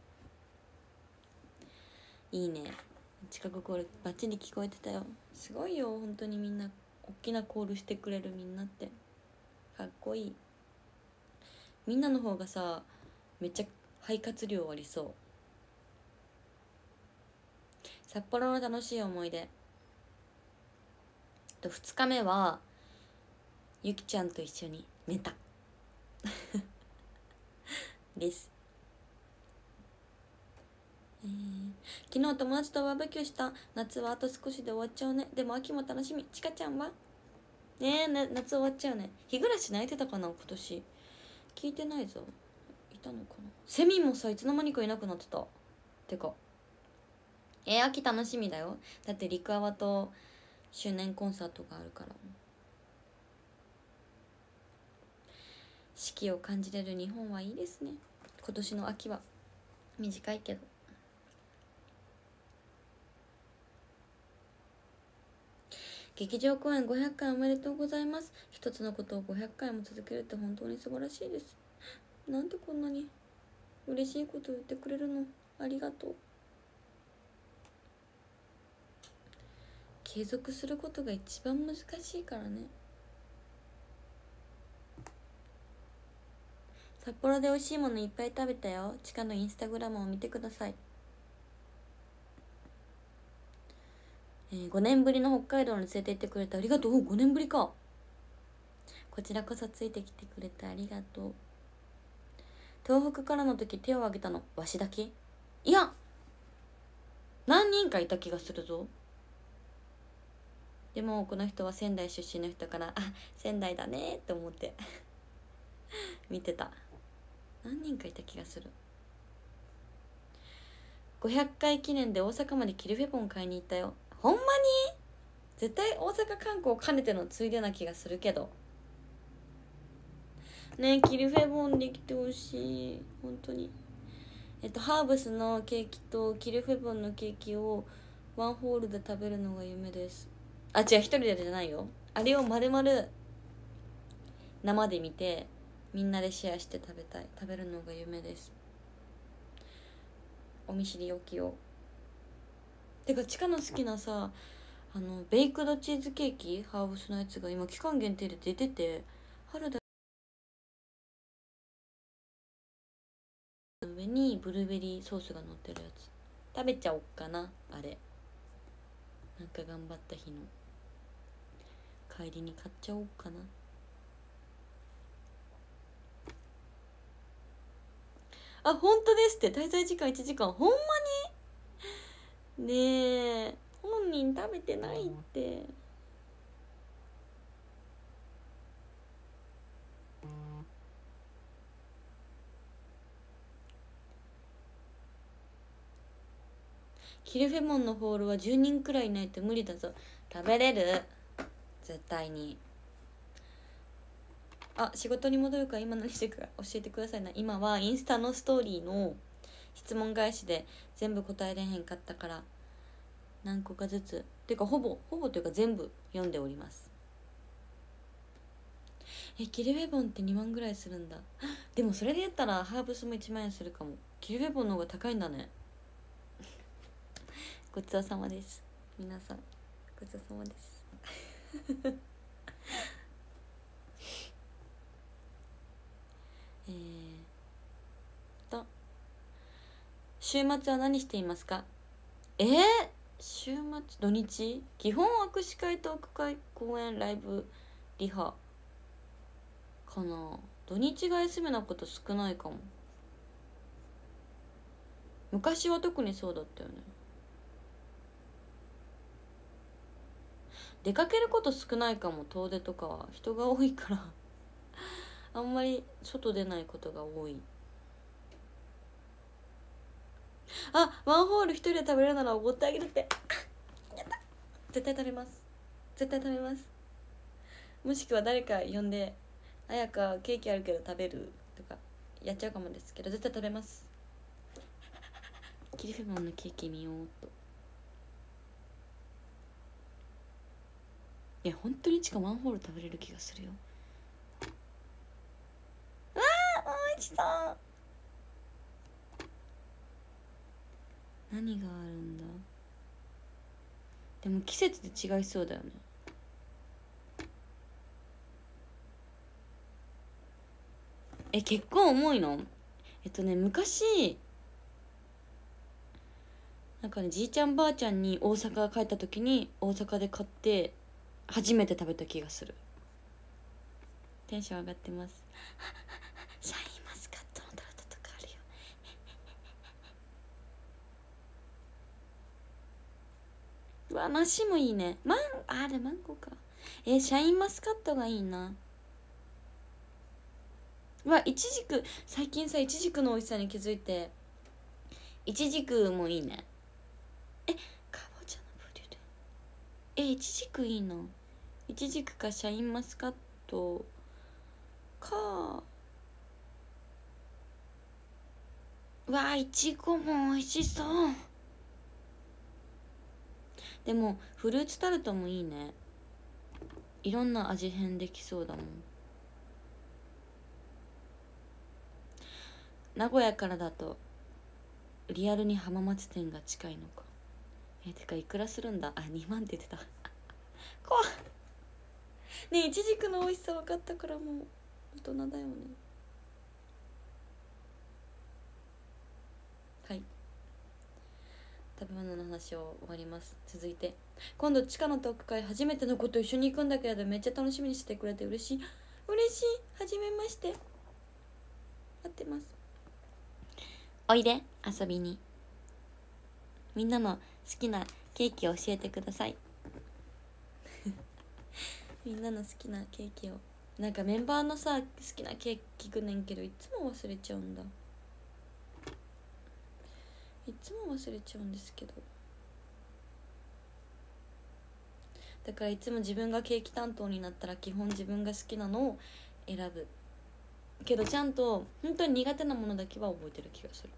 いいね。近くコールバッチリ聞こえてたよ。すごいよ本当に。みんな大きなコールしてくれる。みんなってかっこいい。みんなの方がさめっちゃ肺活量ありそう。札幌の楽しい思い出とふつかめはゆきちゃんと一緒に寝たです、えー、昨日友達とバーベキューした。夏はあと少しで終わっちゃうね。でも秋も楽しみ。ちかちゃんはねえ、ね、夏終わっちゃうね。日暮らし泣いてたかな今年。聞いてないぞ。いたのかな。セミもさいつの間にかいなくなってた。てかえー、秋楽しみだよ。だって陸アワと周年コンサートがあるから。四季を感じれる日本はいいですね。今年の秋は短いけど。劇場公演ごひゃっかいおめでとうございます。一つのことをごひゃっかいも続けるって本当に素晴らしいです。なんでこんなに嬉しいこと言ってくれるの。ありがとう。継続することが一番難しいからね。札幌で美味しいものいっぱい食べたよ。地下のインスタグラムを見てください。えー、ごねんぶりの北海道に連れて行ってくれてありがとう。ごねんぶりか。こちらこそついてきてくれてありがとう。東北からの時手を挙げたのわしだけ？いや何人かいた気がするぞ。でもこの人は仙台出身の人からあ仙台だねって思って見てた。何人かいた気がする。ごひゃっかい記念で大阪までキルフェボン買いに行ったよ。ほんまに？絶対大阪観光兼ねてのついでな気がするけどね。えキルフェボンできてほしい本当に。えっとハーブスのケーキとキルフェボンのケーキをワンホールで食べるのが夢です。あ違う一人でじゃないよ。あれを丸々生で見てみんなでシェアして食べたい。食べるのが夢です。お見知りおきを。てかチカの好きなさあのベイクドチーズケーキハーブスのやつが今期間限定で出てて春だ上にブルーベリーソースが乗ってるやつ食べちゃおっかな。あれなんか頑張った日の帰りに買っちゃおうかな。あ本当ですって。滞在時間いちじかん。ほんまにねえ本人食べてないって。キルフェモンのホールはじゅうにんくらいいないと無理だぞ。食べれる絶対に。 あ、仕事に戻るから今何してるか教えてくださいな。今はインスタのストーリーの質問返しで全部答えれへんかったから何個かずつてかほぼほぼというか全部読んでおります。え、キルフェボンってにまんぐらいするんだ。でもそれで言ったらハーブスもいちまん円するかも。キルフェボンの方が高いんだね。ごちそうさまです、皆さんごちそうさまですえーと週末は何していますか。えー、週末土日基本握手会トーク会公演ライブリハかな。土日が休みなこと少ないかも。昔は特にそうだったよね。出かけること少ないかも。遠出とかは人が多いからあんまり外出ないことが多い。あ、ワンホール一人で食べれるならおごってあげるってやった。絶対食べます、絶対食べます。もしくは誰か呼んであやかケーキあるけど食べるとかやっちゃうかもですけど絶対食べます。キルフェボンのケーキ見ようっと。いや本当にちかワンホール食べれる気がするよ。わあおいしそう。何があるんだ。でも季節で違いそうだよね。え、結構重いの。えっとね昔なんかねじいちゃんばあちゃんに大阪帰った時に大阪で買って初めて食べた気がする。テンション上がってますシャインマスカットのタルトとかあるようわ梨もいいね。マンあれマンゴーか。えー、シャインマスカットがいいな。うわイチジク最近さイチジクの美味しさに気づいてイチジクもいいね。えかぼちゃのブリュレえイチジクいいな。イチジクかシャインマスカットか。うわいちごも美味しそう。でもフルーツタルトもいいね。いろんな味変できそうだもん。名古屋からだとリアルに浜松店が近いのか。えてかいくらするんだ。あにまんって言ってた怖っねえイチジクの美味しさ分かったからもう大人だよね。はい、食べ物の話を終わります。続いて今度地下のトーク会初めての子と一緒に行くんだけれどめっちゃ楽しみにしてくれて嬉しい嬉しい。はじめまして待ってます。おいで遊びに。みんなの好きなケーキを教えてくださいみんなの好きなケーキをなんかメンバーのさ好きなケーキ聞くねんけどいつも忘れちゃうんだ。いつも忘れちゃうんですけどだからいつも自分がケーキ担当になったら基本自分が好きなのを選ぶけどちゃんと本当に苦手なものだけは覚えてる気がする。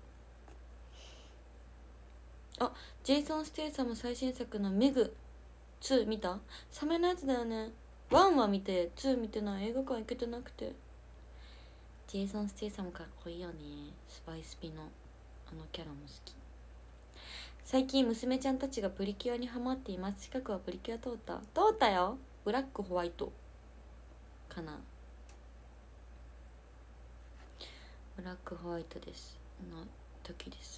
あ、ジェイソン・ステイサム最新作のメグツー見た？サメのやつだよね。ワンは見てツー見てない。映画館行けてなくて。ジェイソン・ステイサムかっこいいよね。スパイスピのあのキャラも好き。最近娘ちゃんたちがプリキュアにハマっています。近くはプリキュア通った通ったよ。ブラックホワイトかな。ブラックホワイトですの時です。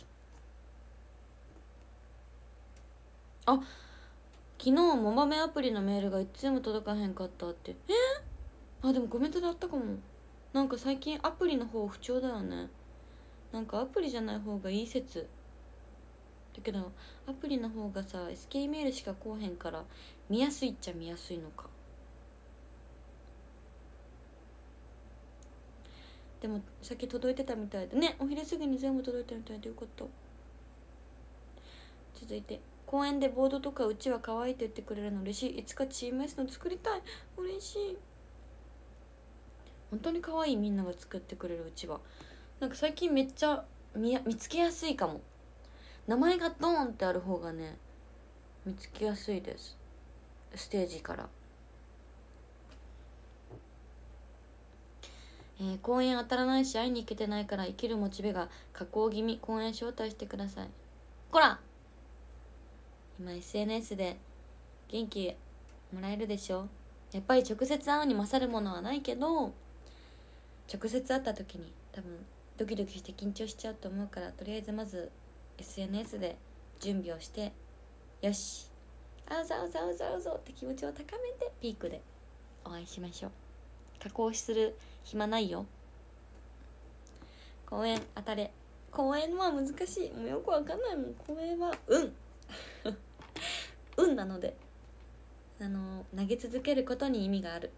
あ、昨日モバメアプリのメールがいつも届かへんかったって。えー、あでもコメントであったかも。なんか最近アプリの方不調だよね。なんかアプリじゃない方がいい説だけどアプリの方がさ エスケー メールしかこうへんから見やすいっちゃ見やすいのか。でもさっき届いてたみたいでね。お昼過ぎに全部届いたみたいでよかった。続いて公園でボードとかうちは可愛いって言ってくれるの嬉しい。いつかチーム S の作りたい。嬉しい。 本当に可愛い、みんなが作ってくれるうちは。なんか最近めっちゃ見や見つけやすいかも。名前がドーンってある方がね見つけやすいです、ステージから。えー、公演当たらないし会いに行けてないから生きるモチベが下降気味、公演招待してください。こら今 エスエヌエス で元気もらえるでしょ。やっぱり直接会うに勝るものはないけど、直接会った時に多分ドキドキして緊張しちゃうと思うから、とりあえずまず エスエヌエス で準備をして、よし会うぞ会うぞ会うぞ会うぞって気持ちを高めてピークでお会いしましょう。加工する暇ないよ。公演当たれ。公演は難しい、もうよくわかんないもん。公演は運運なので、あの投げ続けることに意味がある。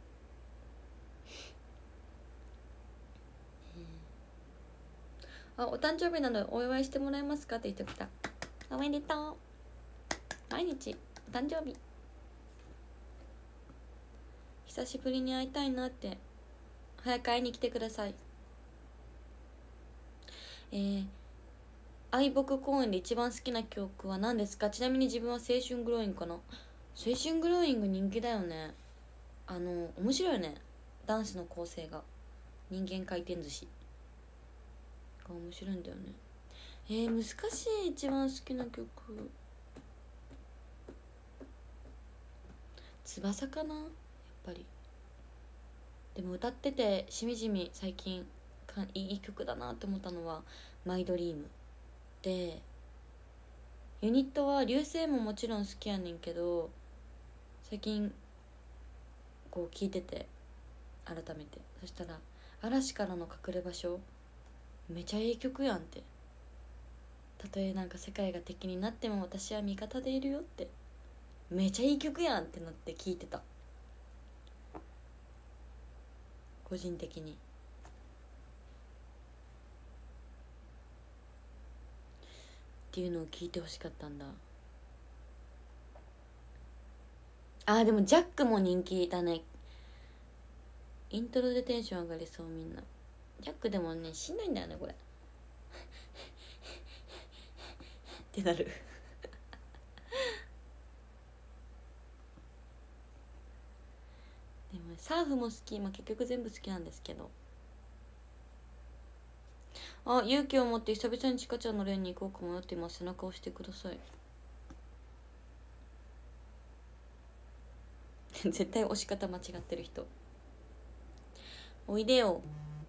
あ、お誕生日なのでお祝いしてもらえますかって言ってきた。おめでとう。毎日お誕生日。久しぶりに会いたいなって。早く会いに来てください。えー、愛木公園で一番好きな曲は何ですか？ちなみに自分は青春グローイングかな。青春グローイング人気だよね。あの面白いよね、ダンスの構成が。人間回転寿司が面白いんだよね。えー、難しい。一番好きな曲翼かな、やっぱり。でも歌っててしみじみ最近かいい曲だなって思ったのはマイドリームで、ユニットは流星ももちろん好きやねんけど、最近こう聴いてて改めて、そしたら嵐からの隠れ場所めちゃいい曲やんって。たとえなんか世界が敵になっても私は味方でいるよって、めちゃいい曲やんってなって聴いてた、個人的に。っていうのを聞いてほしかったんだ。あーでもジャックも人気だね。イントロでテンション上がりそう。みんなジャックでもねしんどいんだよねこれってなるでもサーフも好き、まあ、結局全部好きなんですけど。あ、勇気を持って久々にちかちゃんのレーンに行こうか迷っています。背中を押してください絶対押し方間違ってる人。おいでよ。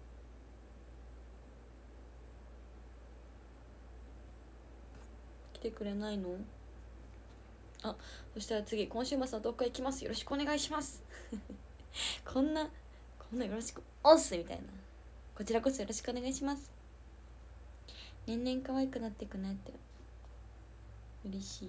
来てくれないの？あ、そしたら次、今週末のどっか行きます。よろしくお願いしますこんなこんなよろしくおっすみたいな。こちらこそよろしくお願いします。年々可愛くなっていくねって嬉しい。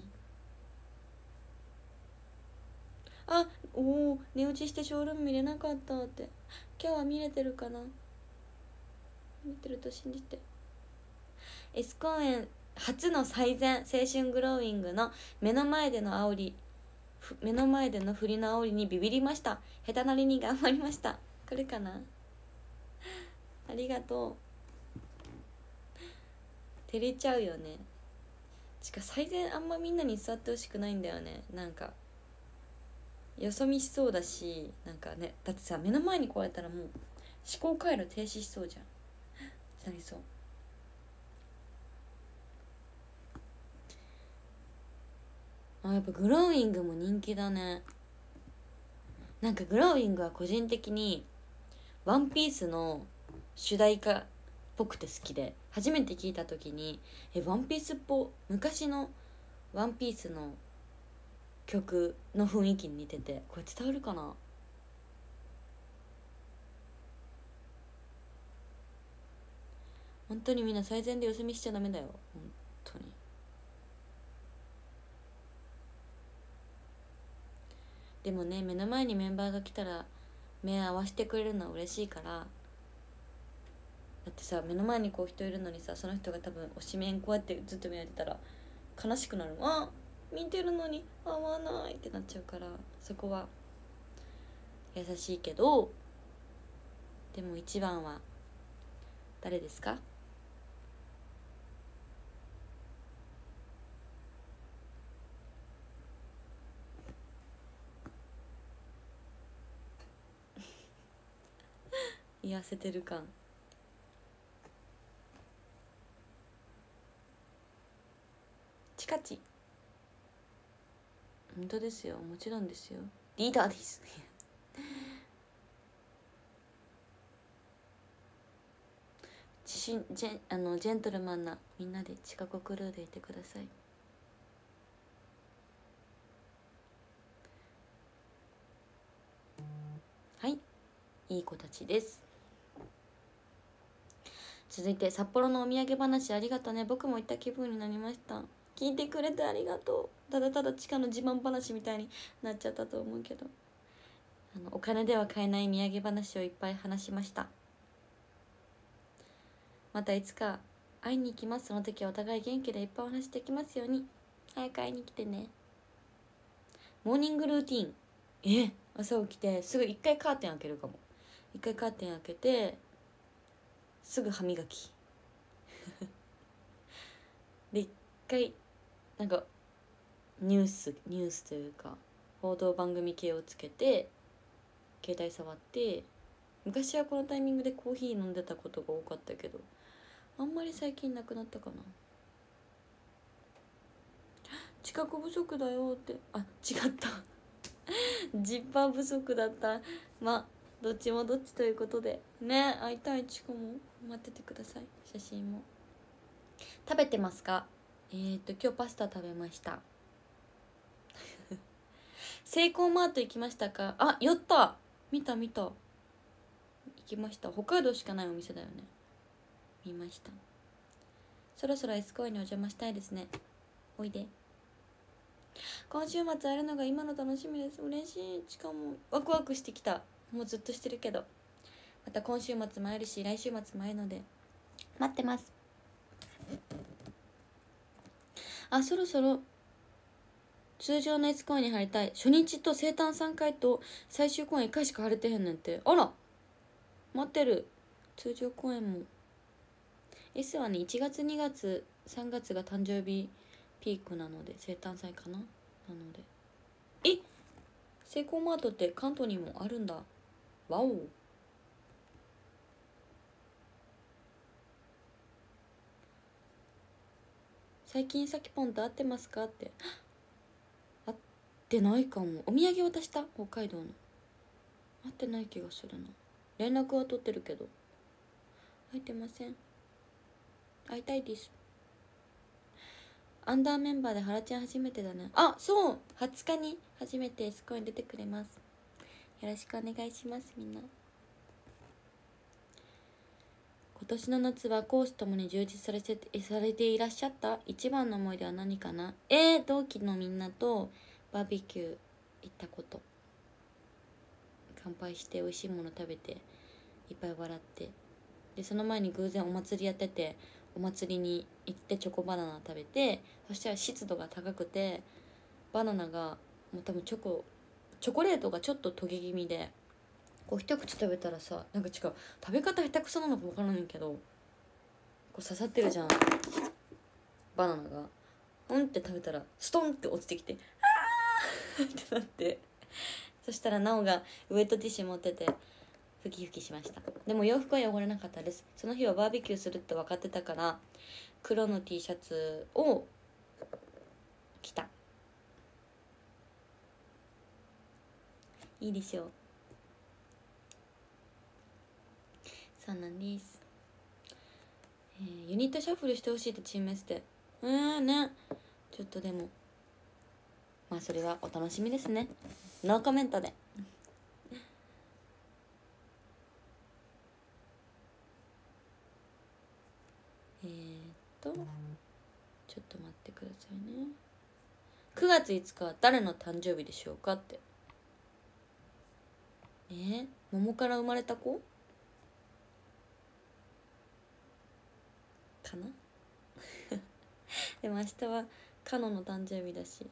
あ、おお、寝落ちしてショールーム見れなかったって。今日は見れてるかな。見てると信じて。 S 公演初の最善青春グローイングの目の前での煽り目の前での振りの煽りにビビりました。下手なりに頑張りました。来るかな。ありがとう。照れちゃうよね。しか最善あんまみんなに座ってほしくないんだよね。なんかよそ見しそうだし、なんかね、だってさ目の前に来られたらもう思考回路停止しそうじゃん。なりそう。あ、やっぱグローイングも人気だね。なんかグローイングは個人的にワンピースの主題歌っぽくて好きで、初めて聞いた時にえワンピースっぽ、昔のワンピースの曲の雰囲気に似てて、これ伝わるかな。本当にみんな最善でよそ見しちゃダメだよ、本当に。でもね、目の前にメンバーが来たら目合わせてくれるのは嬉しいから。だってさ、目の前にこう人いるのにさ、その人が多分推しメンこうやってずっと見られてたら悲しくなる。あ、見てるのに合わないってなっちゃうから、そこは優しいけどでも一番は誰ですか？言わせてる感。チカチ。本当ですよ、もちろんですよ、リーダーです自信ジェあのジェントルマンなみんなで近くクルーでいてください。はい、いい子たちです。続いて、札幌のお土産話ありがとね。僕も行った気分になりました。聞いてくれてありがとう。ただただ地下の自慢話みたいになっちゃったと思うけど、あのお金では買えない土産話をいっぱい話しました。またいつか会いに行きます。その時はお互い元気でいっぱいお話できますように。早く会いに来てね。モーニングルーティン。え朝起きてすぐ一回カーテン開けるかも。一回カーテン開けてすぐ歯磨きで一回なんかニュースニュースというか報道番組系をつけて携帯触って、昔はこのタイミングでコーヒー飲んでたことが多かったけど、あんまり最近なくなったかな。知覚不足だよって、あ、違ったジッパー不足だった。まあどっちもどっちということでね。会いたい。チコも待っててください。写真も食べてますか？えー、っと今日パスタ食べましたセイコーマート行きましたか？あ、寄った。見た見た。行きました。北海道しかないお店だよね。見ました。そろそろエスコイにお邪魔したいですね。おいで。今週末会えるのが今の楽しみです。嬉しい。しかもワクワクしてきた。もうずっとしてるけど、また今週末も会えるし来週末も会えるので待ってます。あ、そろそろ通常のエスコイに入りたい。初日と生誕さんかいと最終公演いっかいしか入れてへんねんて。あら待ってる。通常公演も S はねいちがつにがつさんがつが誕生日ピークなので生誕祭かな。なのでえセイコーマートって関東にもあるんだ。わお。最近さきぽんと会ってますかって。会ってないかも。お土産渡した？北海道の。会ってない気がするな。連絡は取ってるけど会えてません。会いたいです。アンダーメンバーでハラちゃん初めてだね。あ、そうはつかに初めてエスコイに出てくれます。よろしくお願いします。みんな今年の夏はコースともに充実されてされていらっしゃった？一番の思い出は何かな？えー、同期のみんなとバーベキュー行ったこと。乾杯して美味しいもの食べていっぱい笑って、でその前に偶然お祭りやってて、お祭りに行ってチョコバナナ食べて、そしたら湿度が高くてバナナがもう多分チョコチョコレートがちょっと溶け気味で、こう一口食べたらさ、なんか違う、食べ方下手くそなのか分からないけど、こう刺さってるじゃんバナナが。うんって食べたらストンって落ちてきて、あーってなって、そしたらなおがウエットティッシュ持っててふきふきしました。でも洋服は汚れなかったです。その日はバーベキューするって分かってたから黒の T シャツを着た。いいでしょう。そうなんです。えー、ユニットシャッフルしてほしいってチーム S で。えーね、ちょっとでもまあそれはお楽しみですね。ノーコメントで。えーっとちょっと待ってくださいね。くがついつかは誰の誕生日でしょうかって。えー、桃から生まれた子かなでも明日はカノの誕生日だし、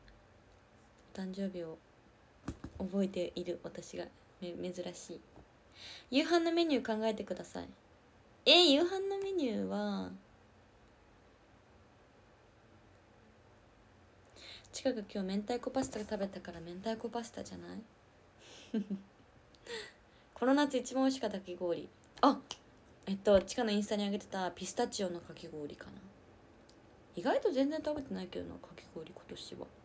誕生日を覚えている私がめ珍しい。 夕飯のメニュー考えてください。えー、夕飯のメニューは近く今日明太子パスタが食べたから明太子パスタじゃないこの夏一番美味しかったかき氷、あえっとチカのインスタにあげてたピスタチオのかき氷かな。意外と全然食べてないけどな、かき氷今年は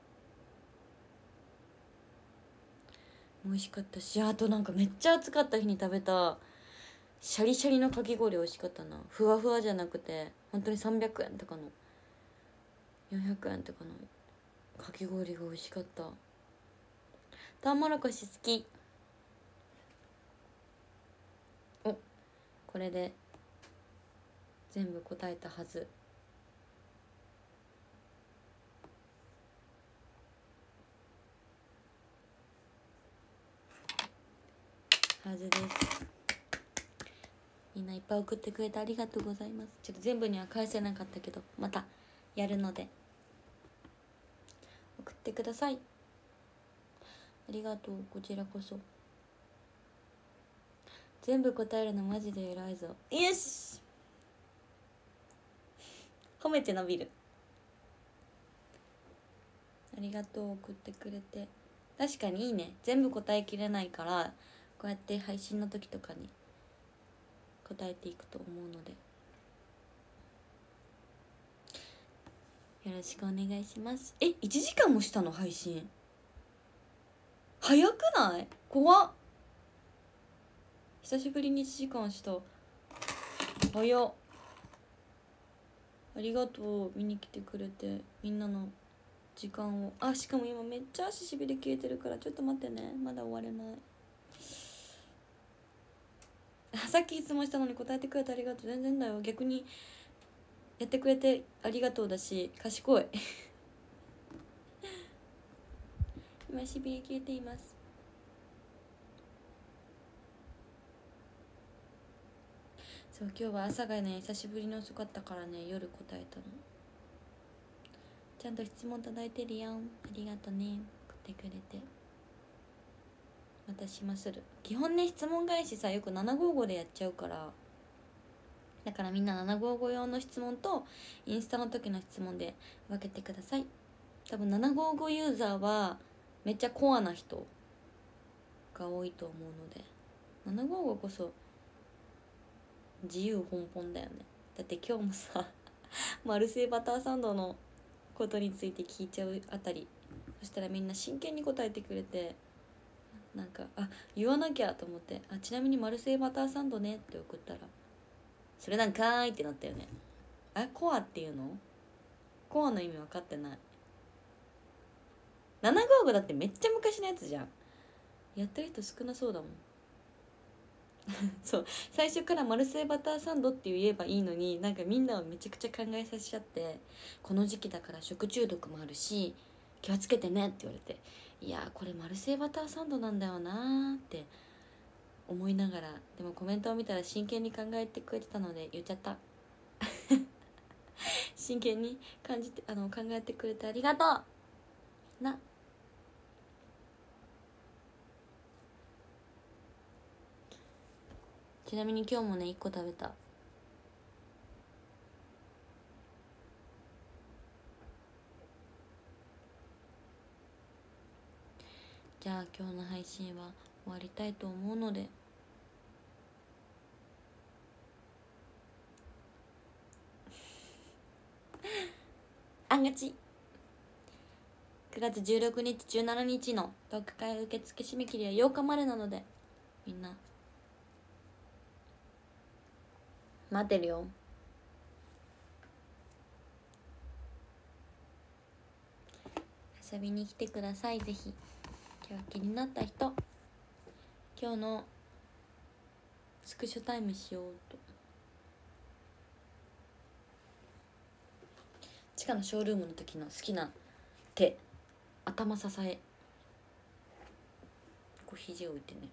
美味しかったし、あとなんかめっちゃ暑かった日に食べたシャリシャリのかき氷美味しかったな。ふわふわじゃなくて本当にさんびゃくえんとかのよんひゃくえんとかのかき氷が美味しかった。トウモロコシ好き。おこれで全部答えたはず。はずです。みんないっぱい送ってくれてありがとうございます。ちょっと全部には返せなかったけどまたやるので送ってください。ありがとう。こちらこそ。全部答えるのマジで偉いぞ。よし褒めて伸びる。ありがとう送ってくれて。確かにいいね。全部答えきれないからこうやって配信の時とかに答えていくと思うのでよろしくお願いします。えいちじかんもしたの配信。早くない？怖っ。久しぶりにいちじかんした。早っ。ありがとう見に来てくれて。みんなの時間を。あしかも今めっちゃ足しびれ消えてるからちょっと待ってね、まだ終われない。さっき質問したのに答えてくれてありがとう。全然だよ。逆にやってくれてありがとうだし賢い今しびれ消えています。そう今日は朝がね久しぶりに遅かったからね夜答えたの。ちゃんと質問届いてるよ。ありがとね送ってくれて。またしまする。基本ね質問返しさよくななごーごーでやっちゃうから、だからみんなななごーごー用の質問とインスタの時の質問で分けてください。多分ななごーごーユーザーはめっちゃコアな人が多いと思うのでななごーごーこそ自由奔放だよね。だって今日もさマルセイバターサンドのことについて聞いちゃうあたり、そしたらみんな真剣に答えてくれて、なんかあ言わなきゃと思って、あちなみにマルセイバターサンドねって送ったらそれなんかーいってなったよね。あコアっていうの？コアの意味分かってない。ななごーごーだってめっちゃ昔のやつじゃん。やってる人少なそうだもんそう最初からマルセイバターサンドって言えばいいのに、なんかみんなをめちゃくちゃ考えさせちゃって、この時期だから食中毒もあるし気をつけてねって言われて、いやこれマルセイバターサンドなんだよなーって思いながら、でもコメントを見たら真剣に考えてくれてたので言っちゃった真剣に感じてあの考えてくれてありがとうな。ちなみに今日もねいっこ食べた。じゃあ今日の配信は終わりたいと思うのであんがちくがつじゅうろくにちじゅうしちにちのトーク会受付締め切りはようかまでなのでみんな待ってるよ。遊びに来てください。ぜひ今日気になった人、今日のスクショタイムしようと。地下のショールームの時の好きな手、頭支え、こう肘を置いてね。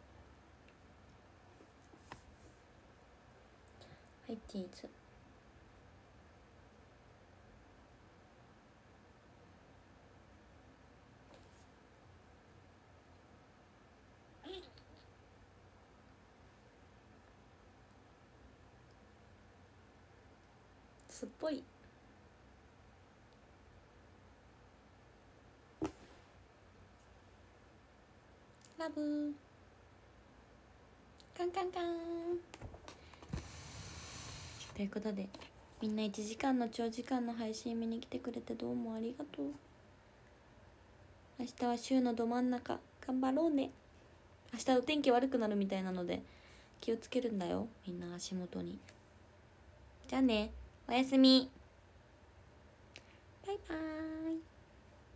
はいチーズ。 すっぽい。ラブカンカンカンということで、みんないちじかんの長時間の配信見に来てくれてどうもありがとう。明日は週のど真ん中頑張ろうね。明日お天気悪くなるみたいなので気をつけるんだよ、みんな足元に。じゃあね、おやすみ。